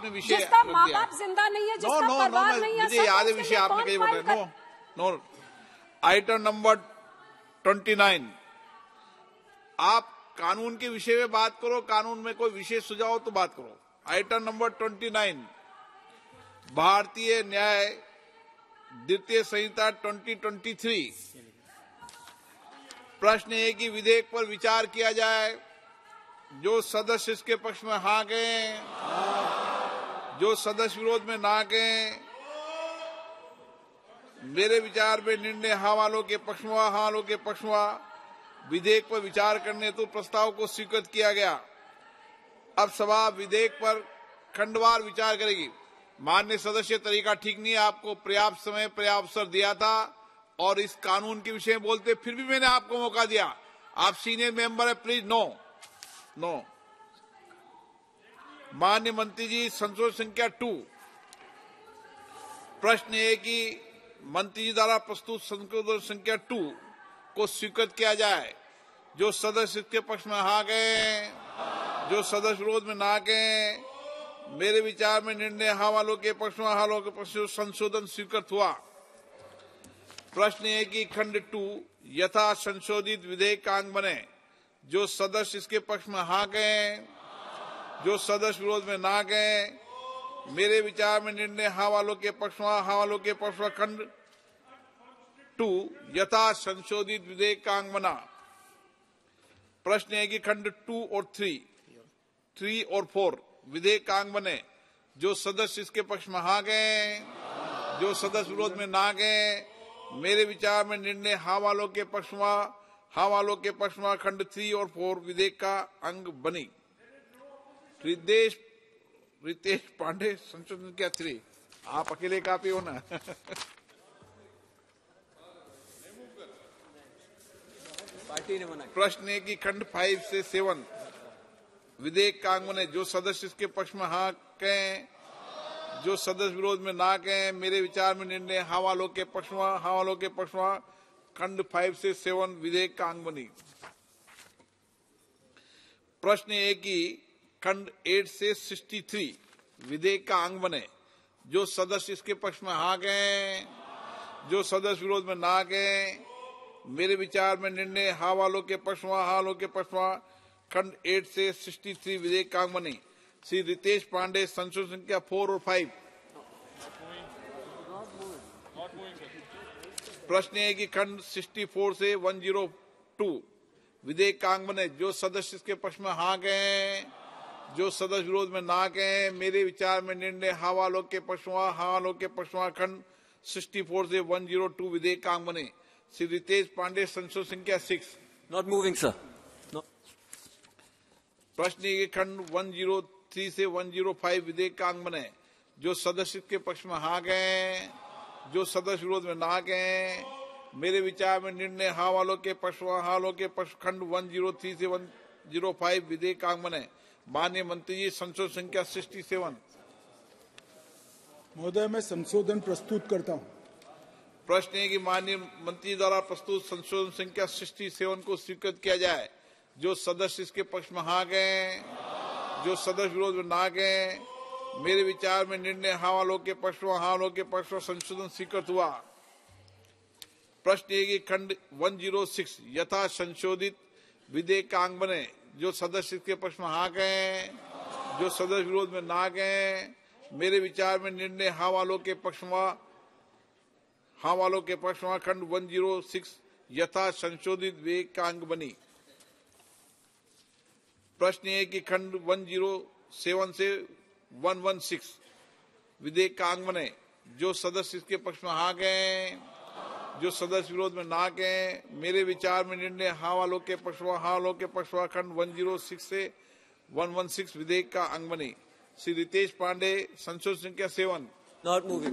आपने विषय जिसका माँ बाप जिंदा नहीं है, जिसका परिवार नहीं है, मुझे याद है विषय आपने कहीं बोला। नो आइटम नंबर 29, आप कानून के विषय में बात करो, कानून में कोई विषय सुझाव तो बात करो। आइटम नंबर 29, भारतीय न्याय द्वितीय संहिता 2023। प्रश्न है कि विधेयक पर विचार किया जाए। जो सदस्य इसके पक्ष में हाँ गए, जो सदस्य विरोध में ना गए। मेरे विचार में निर्णय हाँ वालों के पक्ष में, हाँ वालों के पक्ष में। विधेयक पर विचार करने हेतु प्रस्ताव को स्वीकृत किया गया। अब सभा विधेयक पर खंडवार विचार करेगी। माननीय सदस्य, तरीका ठीक नहीं है। आपको पर्याप्त समय, पर्याप्त अवसर दिया था और इस कानून के विषय में बोलते, फिर भी मैंने आपको मौका दिया। आप सीनियर मेंबर है, प्लीज नो। माननीय मंत्री जी, संशोधन संख्या 2। प्रश्न है कि मंत्री जी द्वारा प्रस्तुत संशोधन संख्या 2 को स्वीकृत किया जाए। जो सदस्य इसके पक्ष में हाँ गए, जो सदस्य विरोध में ना गए। मेरे विचार में निर्णय हाँ वालों के पक्ष में, हाँ वालों के पक्ष में संशोधन स्वीकृत हुआ। प्रश्न है कि खंड 2 यथा संशोधित विधेयक का अंग बने। जो सदस्य इसके पक्ष में हाँ गए, जो सदस्य विरोध में ना गए। मेरे विचार में निर्णय हाँ वालों के पक्ष में, हाँ वालों के पक्ष में खंड 2 यथा संशोधित विधेयक का अंग बना। प्रश्न है कि खंड 2 और 3 और 4 विधेयक का अंग बने। जो सदस्य इसके पक्ष में हाँ गए, जो सदस्य विरोध में ना गए। मेरे विचार में निर्णय हाँ वालों के पक्ष में, हाँ वालों के पक्ष में खंड 3 और 4 विधेयक का अंग बनी। रितेश पांडे, संशोधन क्या 3। आप अकेले काफी हो ना। पार्टी ने मना। प्रश्न है कि खंड 5 से 7 विधेयक का अंग बने। जो सदस्य इसके पक्ष में हाँ कहें, जो सदस्य विरोध में ना कहें। मेरे विचार में निर्णय हाँ वालों के पक्ष में, हाँ वालों के पक्ष में खंड 5 से 7 विधेयक का अंग बनी। प्रश्न है कि खंड 8 से 63 विधेयक का अंग बने। जो सदस्य इसके पक्ष में हाँ गए, जो सदस्य विरोध में ना गए। मेरे विचार में निर्णय हाँ वालों के पक्ष में, हाँ वालों के पक्ष में खंड 8 से 63 विधेयक का अंग बनी। श्री रितेश पांडे, संशोधन संख्या 4 और 5। प्रश्न है कि खंड 64 से 102 विधेयक का अंग बने। जो सदस्य इसके पक्ष में हाँ गए, जो सदस्य विरोध में ना गए। मेरे विचार में निर्णय हाँ वालों के पक्ष में, हाँ वालों के पक्ष में खंड 64 से 102 विधेयक का अंग बने। श्री रितेश पांडे, संशोधन संख्या 6। Not moving sir. प्रश्न है कि खंड 103 से 105 विधेयक का अंग बने। जो सदस्य के पक्ष में हाँ गए, जो सदस्य विरोध में ना गए। मेरे विचार में निर्णय हाँ वालों के पक्ष में, हाँ वालों के पक्ष खंड 103 से 105 विधेयक का अंग बने। माननीय मंत्री जी, संशोधन संख्या 67। महोदय, मैं संशोधन प्रस्तुत करता हूं। प्रश्न है कि माननीय मंत्री द्वारा प्रस्तुत संशोधन संख्या 67 को स्वीकृत किया जाए। जो सदस्य इसके पक्ष में हाँ गए, जो सदस्य विरोध में ना गए। मेरे विचार में निर्णय हाँ वालों के पक्ष में, हाँ वालों के पक्ष में संशोधन स्वीकृत हुआ। प्रश्न है कि खंड 106 यथा संशोधित विधेयक का अंग बने। जो सदस्य इसके पक्ष में हाँ गए, जो सदस्य विरोध में ना गए। मेरे विचार में निर्णय हाँ वालों के पक्ष में, हाँ वालों के पक्ष में खंड 106 यथा संशोधित विधेयक का अंग बनी। प्रश्न है कि खंड 107 से 116 विधेयक का अंग बने। जो सदस्य इसके पक्ष में हाँ गए, जो सदस्य विरोध में ना गए। मेरे विचार में निर्णय हाँ वालों के पक्ष में, हाँ वालों के पक्ष में खंड 106 से 116 विधेयक का अंग बनी। श्री रितेश पांडे, संशोधन संख्या 7। Not moving.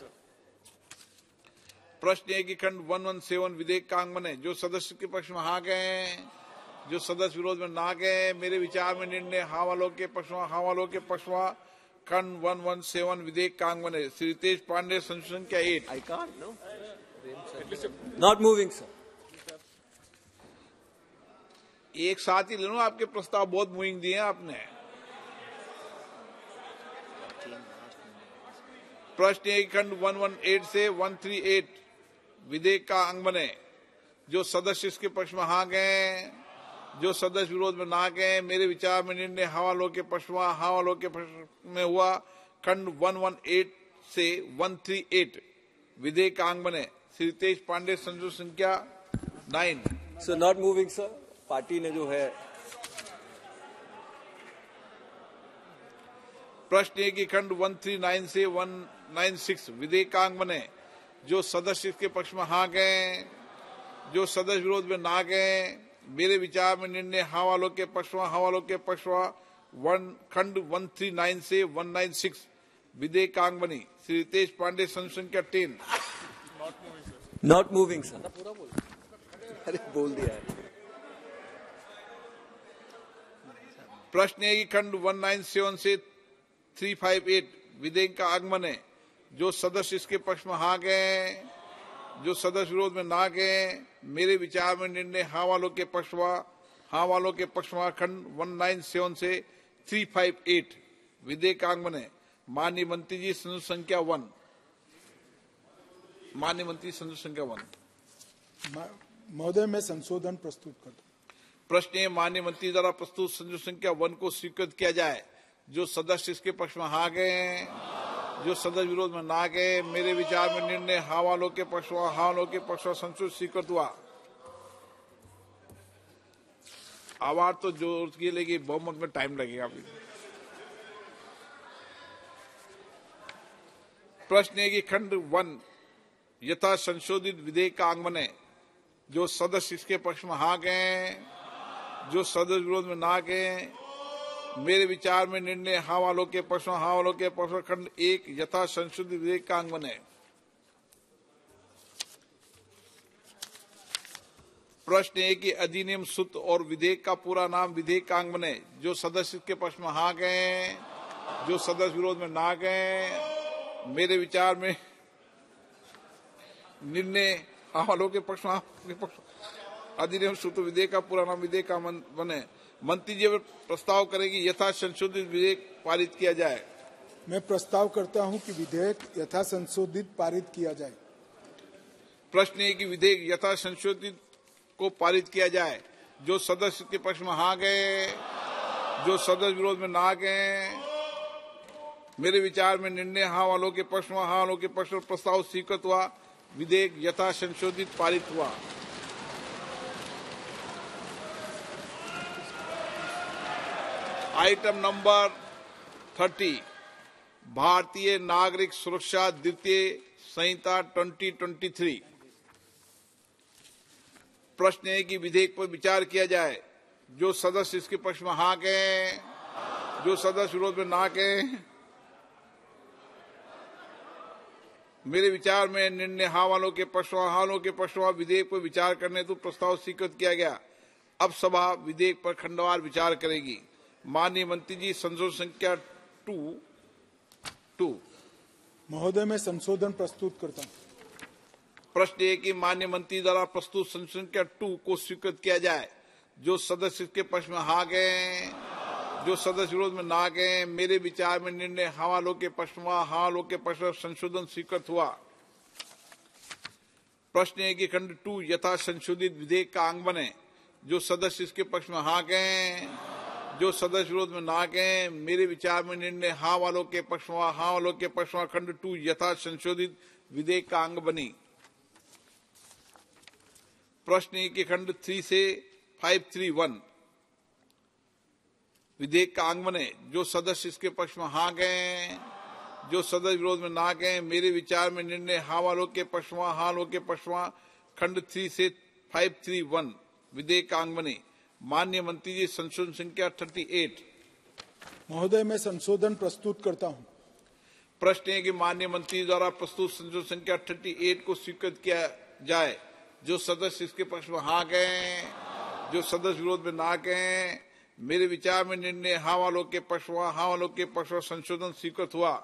प्रश्न है कि खंड 117 विधेयक का अंग बने। जो सदस्य के पक्ष में हाँ गए, जो सदस्य विरोध में ना गए। मेरे विचार में निर्णय हाँ वालों के पक्ष में, हाँ वालों के पक्ष में खंड 117 विधेयक का अंग बने। श्री रितेश पांडे, संशोधन संख्या 8। I can't no. Not moving sir. एक साथ ही ले लो, आपके प्रस्ताव बहुत मूविंग दिए हैं आपने। प्रश्न है कि खंड 118 से 138 विधेयक का अंग बने। जो सदस्य इसके पक्ष में हाँ गए, जो सदस्य विरोध में ना गए, मेरे विचार में निर्णय हाँ वालों के पक्ष में हाँ वालों के पक्ष में हुआ। खंड 118 से 138 विधेयक का अंग बने। श्री तेज पांडे, संशोधन संख्या 9। Sir not moving sir, party ने जो है। प्रश्न है कि खंड 139 से 196 विधेयक का अंग बने। जो सदस्य इसके पक्ष में हाँ गए, जो सदस्य विरोध में ना गए, मेरे विचार में निर्णय हाँ वालों के पक्ष में हाँ वालों के पक्ष में खंड 139 से 196 विधेयक का अंग बनी। श्री रितेश पांडे, संशोधन संख्या 10। Not moving sir. अरे बोल दिया है। प्रश्न है कि खंड 197 से 358 विधेयक का अंग बने। जो सदस्य इसके पक्ष में हाँ गए, जो सदस्य विरोध में ना गए, मेरे विचार में निर्णय हाँ वालों के पक्ष में हाँ वालों के पक्ष में खंड 197 से 358 विधेयक का अंग बने। माननीय मंत्री जी, संशोधन संख्या 1। माननीय मंत्री, संशोधन संख्या 1। महोदय, मैं संशोधन प्रस्तुत करता हूं। प्रश्न है, माननीय मंत्री द्वारा प्रस्तुत संशोधन संख्या 1 को स्वीकृत किया जाए। जो सदस्य इसके पक्ष में हाँ गए, जो सदस्य विरोध में ना गए, मेरे विचार में निर्णय हाँ वालों के पक्ष में हाँ वालों के पक्ष में संशोधन स्वीकृत हुआ। आवाज तो जोर की, लेकिन बहुमत में टाइम लगेगा अभी। प्रश्न है कि खंड 1 यथा संशोधित विधेयक का अंग बने। जो सदस्य इसके पक्ष में हाँ गए, जो सदस्य विरोध में ना गए, मेरे विचार में निर्णय हाँ वालों के पक्ष में हाँ वालों के पक्ष में खंड 1 यथा संशोधित विधेयक का अंग बने। प्रश्न है कि अधिनियम सूत्र और विधेयक का पूरा नाम विधेयक का अंग बने। जो सदस्य के पक्ष में हाँ गए, जो सदस्य विरोध में ना गए, मेरे विचार में निर्णय हाँ वालों के पक्ष में अधिनियम सूत्र विधेयक का पूरा नाम विधेयक का बने। मंत्री जी प्रस्ताव करेगी यथा संशोधित विधेयक पारित किया जाए। मैं प्रस्ताव करता हूं कि विधेयक यथा संशोधित पारित किया जाए। प्रश्न है कि विधेयक यथा संशोधित को पारित किया जाए। जो सदस्य के पक्ष में हाँ गए, जो सदस्य विरोध में ना गए, मेरे विचार में निर्णय हाँ वालों के पक्ष में हाँ वालों के पक्ष में प्रस्ताव स्वीकृत हुआ। विधेयक यथा संशोधित पारित हुआ। आइटम नंबर 30 भारतीय नागरिक सुरक्षा द्वितीय संहिता 2023। प्रश्न है कि विधेयक पर विचार किया जाए। जो सदस्य इसके पक्ष में हाँ गए, जो सदस्य विरोध में ना गए, मेरे विचार में निर्णय हाँ वालों के पक्ष में हाँ वालों के पक्ष में विधेयक पर विचार करने तो प्रस्ताव स्वीकृत किया गया। अब सभा विधेयक पर खंडवार विचार करेगी। माननीय मंत्री जी, संशोधन संख्या 2। महोदय, मैं संशोधन प्रस्तुत करता हूं। प्रश्न है कि माननीय मंत्री द्वारा प्रस्तुत संशोधन संख्या 2 को स्वीकृत किया जाए। जो सदस्य इसके पक्ष में हाँ गए, जो सदस्य विरोध में ना गए, मेरे विचार में निर्णय हाँ वालों के पक्ष में हाँ वालों के पक्ष में संशोधन स्वीकृत हुआ। प्रश्न है कि खंड 2 यथा संशोधित विधेयक का अंग बने। जो सदस्य इसके पक्ष में हाँ गए, जो सदस्य विरोध में ना गए, मेरे विचार में निर्णय हाँ वालों के पक्ष में हाँ वालों के पक्ष में खंड 2 यथा संशोधित विधेयक का अंग बनी। प्रश्न है कि खंड 3 से 531 विधेयक का अंग बने। जो सदस्य इसके पक्ष में हाँ गए, जो सदस्य विरोध में ना गए, मेरे विचार में निर्णय हाँ वालों के पक्ष में हाँ वालों के पक्ष में खंड 3 से 531 विधेयक का अंग बने। माननीय मंत्री जी, संशोधन संख्या 38। महोदय, मैं संशोधन प्रस्तुत करता हूं। प्रश्न है कि माननीय मंत्री द्वारा प्रस्तुत संशोधन संख्या 38 को स्वीकृत किया जाए। जो सदस्य इसके पक्ष में हाँ गए, जो सदस्य विरोध में ना गए, मेरे विचार में निर्णय हाँ वालों के पक्ष में हाँ वालों के पक्ष में संशोधन स्वीकृत हुआ।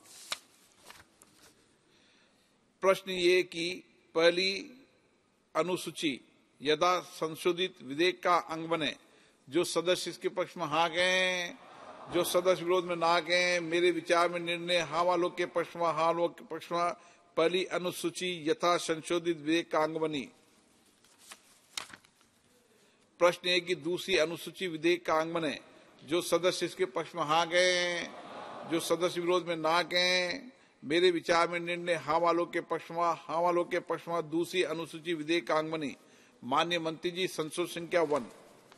प्रश्न ये कि पहली अनुसूची यदा संशोधित विधेयक का अंग बने। जो सदस्य इसके पक्ष में हाँ गए, जो सदस्य विरोध में ना गए, मेरे विचार में निर्णय हाँ वालों के पक्ष में, हाँ वालों के पक्ष में पहली अनुसूची यथा संशोधित विधेयक का अंग बनी। प्रश्न है कि दूसरी अनुसूची विधेयक का अंग बने। जो सदस्य इसके पक्ष में हाँ गए, जो सदस्य विरोध में ना गए, मेरे विचार में निर्णय हाँ वालों के पक्ष में, हाँ वालों के पक्ष में दूसरी अनुसूची विधेयक का अंग बनी। माननीय मंत्री जी, संशोधन संख्या 1।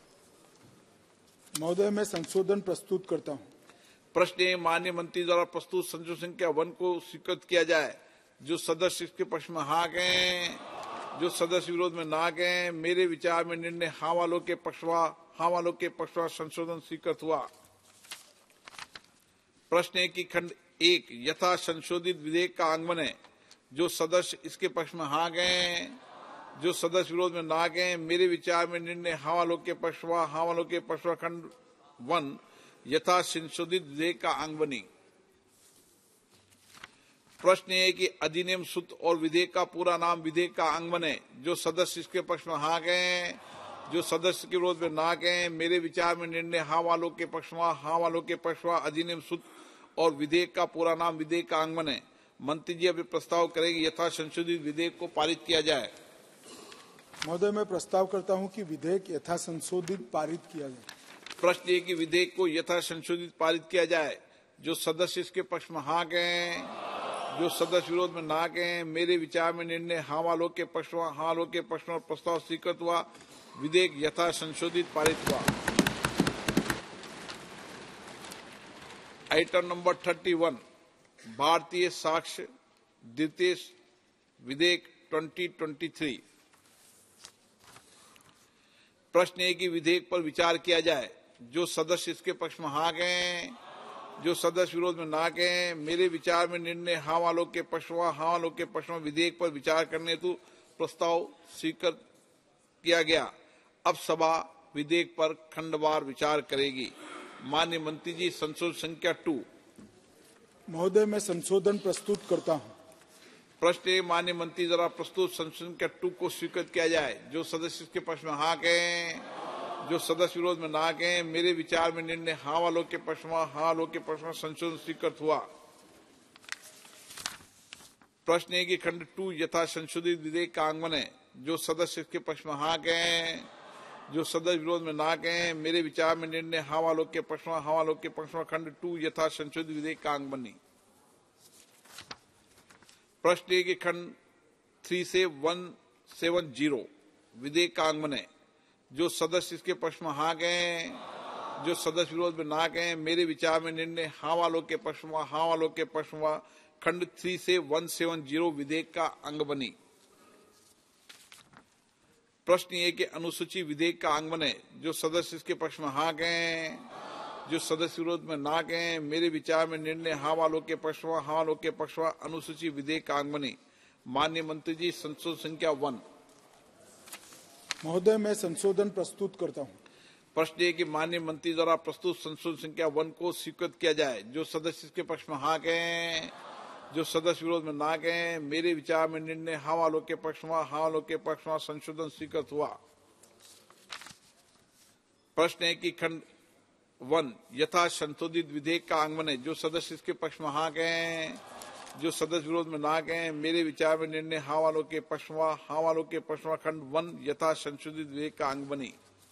महोदय, मैं संशोधन प्रस्तुत करता हूं। प्रश्न है, माननीय मंत्री द्वारा प्रस्तुत संशोधन संख्या 1 को स्वीकृत किया जाए। जो सदस्य इसके पक्ष में हाँ गए, जो सदस्य विरोध में ना गए, मेरे विचार में निर्णय हाँ वालों के पक्ष में, हाँ वालों के पक्ष में संशोधन स्वीकृत हुआ। प्रश्न है कि खंड 1 यथा संशोधित विधेयक का अंग बने। जो सदस्य इसके पक्ष में हाँ गए, जो सदस्य विरोध में ना गए, मेरे विचार में निर्णय हाँ वालों के पक्ष में, हाँ वालों के पक्ष में खंड 1 यथा संशोधित विधेयक का अंग बनी। प्रश्न है कि अधिनियम सूत्र और विधेयक का पूरा नाम विधेयक का अंग बने। जो सदस्य इसके पक्ष में हाँ गए, जो सदस्य के विरोध में ना गए, मेरे विचार में निर्णय हाँ वालों के पक्ष में, हाँ वालों के पक्ष में अधिनियम सूत्र और विधेयक का पूरा नाम विधेयक का अंग बने। मंत्री जी अभी प्रस्ताव करेंगे यथा संशोधित विधेयक को पारित किया जाए। महोदय, मैं प्रस्ताव करता हूं कि विधेयक यथा संशोधित पारित किया जाए। प्रश्न है कि विधेयक को यथा संशोधित पारित किया जाए। जो सदस्य इसके पक्ष में हाँ गए, जो सदस्य विरोध में ना गए, मेरे विचार में निर्णय हाँ वालों के पक्ष में, हाँ वालों के पक्ष में प्रस्ताव स्वीकृत हुआ। विधेयक यथा संशोधित पारित हुआ। आइटम नंबर 31 भारतीय साक्ष्य द्वितीय विधेयक 2023। प्रश्न है कि विधेयक पर विचार किया जाए। जो सदस्य इसके पक्ष में हाँ गए, जो सदस्य विरोध में ना गए, मेरे विचार में निर्णय हाँ वालों के पक्ष में, हाँ वालों के पक्ष में विधेयक पर विचार करने हेतु प्रस्ताव स्वीकृत किया गया। अब सभा विधेयक पर खंडवार विचार करेगी। माननीय मंत्री जी, संशोधन संख्या 2। महोदय, मैं संशोधन प्रस्तुत करता हूं। प्रश्न है, माननीय मंत्री द्वारा प्रस्तुत संशोधन संख्या 2 को स्वीकृत किया जाए। जो सदस्य इसके पक्ष में हाँ गए, जो सदस्य विरोध में ना गए, मेरे विचार में निर्णय हाँ वालों के पक्ष में, हाँ वालों के पक्ष में संशोधन स्वीकृत हुआ। प्रश्न है कि खंड 2 यथा संशोधित विधेयक का अंग बने। जो सदस्य इसके पक्ष में हाँ गए, जो सदस्य विरोध में ना गए, मेरे विचार में निर्णय हाँ वालों के पक्ष में, हाँ वालों के पक्ष में खंड 2 यथा संशोधित विधेयक का अंग बनी। प्रश्न है कि खंड 3 से 170 विधेयक का अंग बने। जो सदस्य इसके पक्ष में हाँ गए, जो सदस्य विरोध में ना गए, मेरे विचार में निर्णय हाँ वालों के पक्ष में, हाँ वालों के पक्ष में खंड 3 से 170 विधेयक का अंग बनी। प्रश्न ये कि अनुसूची विधेयक का अंग बने। जो सदस्य इसके पक्ष में हाँ गए, जो सदस्य विरोध में ना गए, मेरे विचार में निर्णय हाँ वालों के पक्ष में, हाँ वालों के पक्ष में अनुसूची विधेयक का अंग बनी। माननीय मंत्री जी, संशोधन संख्या 1। महोदय, मैं संशोधन प्रस्तुत करता हूं। प्रश्न है कि माननीय मंत्री द्वारा प्रस्तुत संशोधन संख्या 1 को स्वीकृत किया जाए। जो सदस्य इसके पक्ष में हाँ गए, जो सदस्य विरोध में ना गए, मेरे विचार में निर्णय हाँ वालों के पक्ष में, हाँ वालों के पक्ष में संशोधन स्वीकृत हुआ। प्रश्न है कि खंड 1 यथा संशोधित विधेयक का अंग बने। जो सदस्य इसके पक्ष में हाँ गए, जो सदस्य विरोध में ना गए, मेरे विचार में निर्णय हाँ वालों के पक्ष में, हाँ वालों के पक्ष में खंड 1 यथा संशोधित विधेयक का अंग बनी।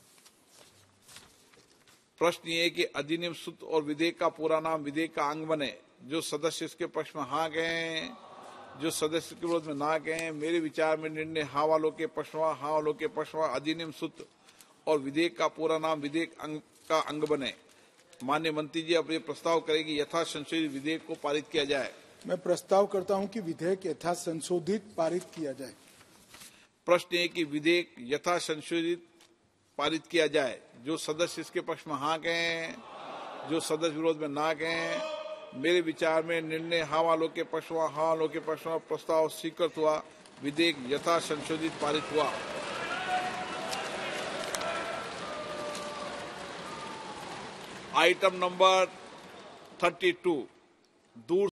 प्रश्न ये है कि अधिनियम सूत्र और विधेयक का पूरा नाम विधेयक का अंग बने। जो सदस्य इसके पक्ष में हाँ गए, जो सदस्य के विरोध में ना गए, मेरे विचार में निर्णय हाँ वालों के पक्ष में, हाँ वालों के पक्ष में अधिनियम सूत्र और विधेयक का पूरा नाम विधेयक का अंग बने। माननीय मंत्री जी अब ये प्रस्ताव करेगी यथा संशोधित विधेयक को पारित किया जाए। मैं प्रस्ताव करता हूं कि विधेयक यथा संशोधित पारित किया जाए। प्रश्न है कि विधेयक यथा संशोधित पारित किया जाए। जो सदस्य इसके पक्ष में हाँ गए, जो सदस्य विरोध में ना गए, मेरे विचार में निर्णय हाँ वालों के पक्ष में, हाँ वालों के पक्ष में प्रस्ताव स्वीकृत हुआ। विधेयक यथा संशोधित पारित हुआ। आइटम नंबर 32 दूर